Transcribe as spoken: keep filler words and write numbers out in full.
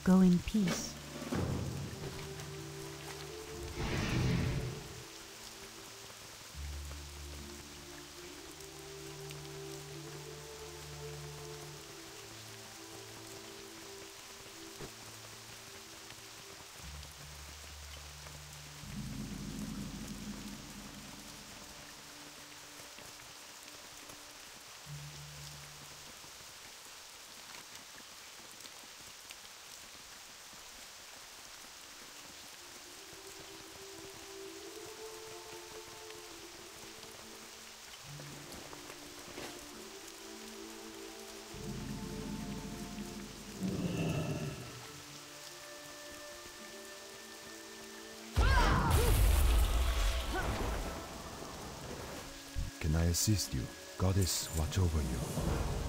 Go in peace. Can I assist you? Goddess, watch over you.